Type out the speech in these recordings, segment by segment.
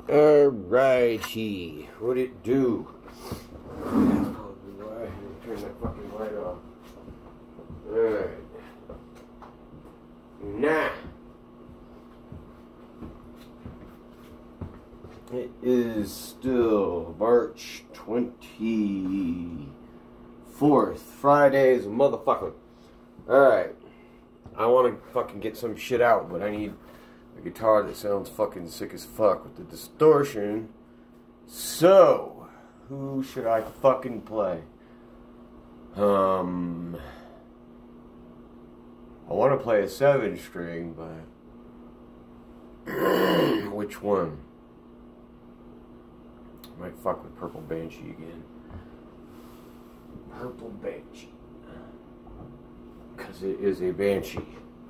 Alrighty, what'd it do? Turn that fucking light off. Alright. Nah. It is still March 24th. Friday is a motherfucker. Alright. I want to fucking get some shit out, but I need a guitar that sounds fucking sick as fuck with the distortion. So, who should I fucking play? I want to play a 7-string, but which one? I might fuck with Purple Banshee again. Purple Banshee. Because it is a Banshee.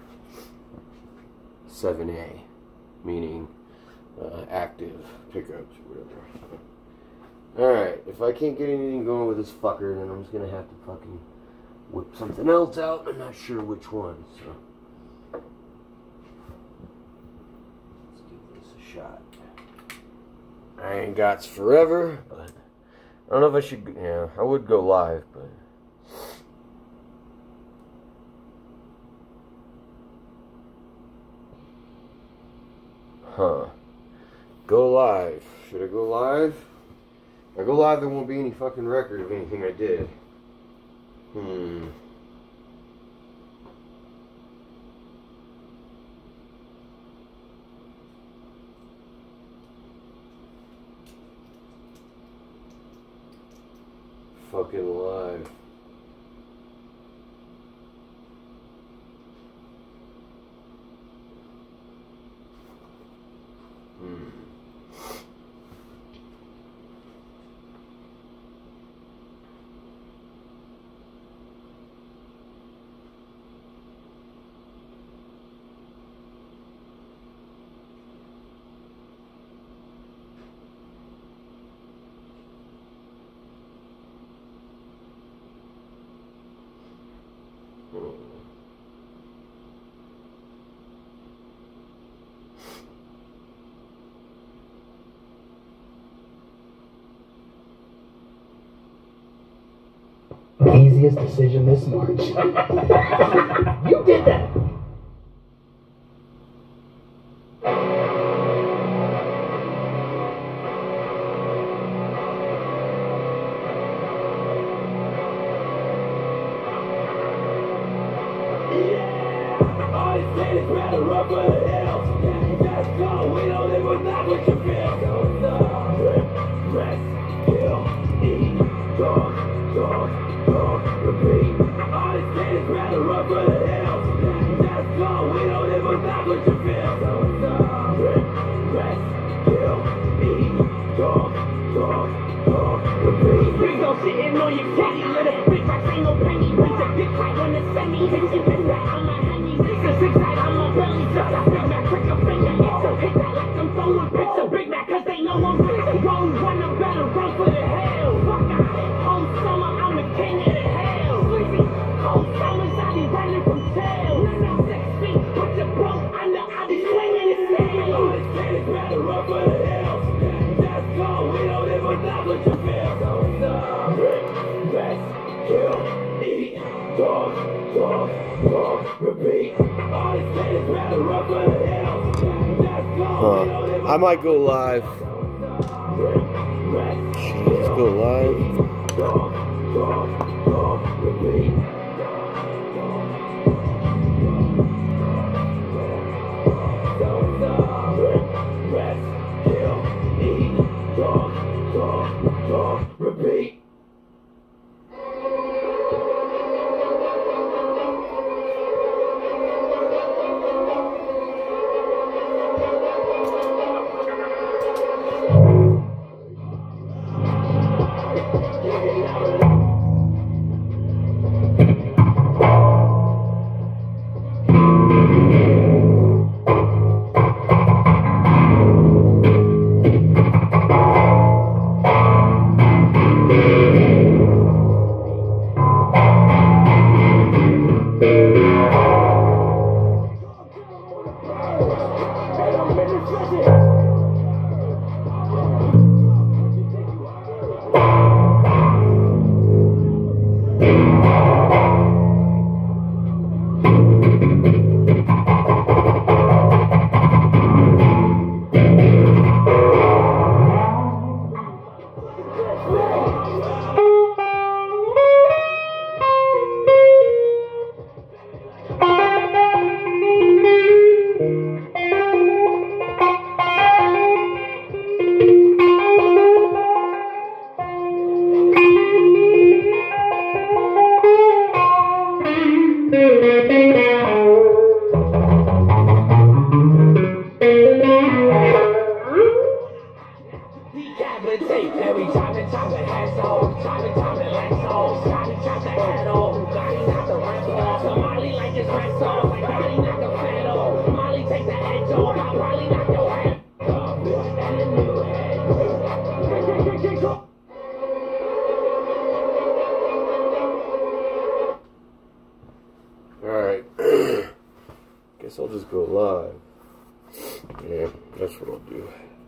7A. Meaning active pickups or whatever. Alright, if I can't get anything going with this fucker, then I'm just going to have to fucking whip something else out. I'm not sure which one, so let's give this a shot. I ain't got forever, but I don't know if I should, yeah, I would go live, but go live. Should I go live? If I go live, there won't be any fucking record of anything I did. Fucking live. Easiest decision this March. You did that! Sitting on your teddy, little bitch, I ain't no penny. Bitch, a big fight on the semi. Bitch, you been back on my honey. 6 on my belly, just a Big Mac, prick a finger. It's a hit that like I'm throwing bricks a Big Mac, cause they know I'm rich. Roll, run a battle, run for the hell. Fuck out, whole summer, I'm the king of the hell. Sleepy, whole summers, I be running from tail. 6 feet, put your boat under, I be swinging the sail. All this tennis, better run for the hell. Just go, we don't live without what you feel. Kill, eat, dog, repeat. All these things better run for the hell. I might go live. Let's go live. Repeat. Rest, kill, eat, dog, repeat. rehabilitate. Every time and time it has off. Time and time it lets off. Scotty chop the head off. Gotti knock the rest off. Somali like his rest off. Like Gotti knock the fat off. Molly take the edge off. I'll probably knock your head off. And a new head. Alright. Guess I'll just go live. Yeah, that's what I'll do.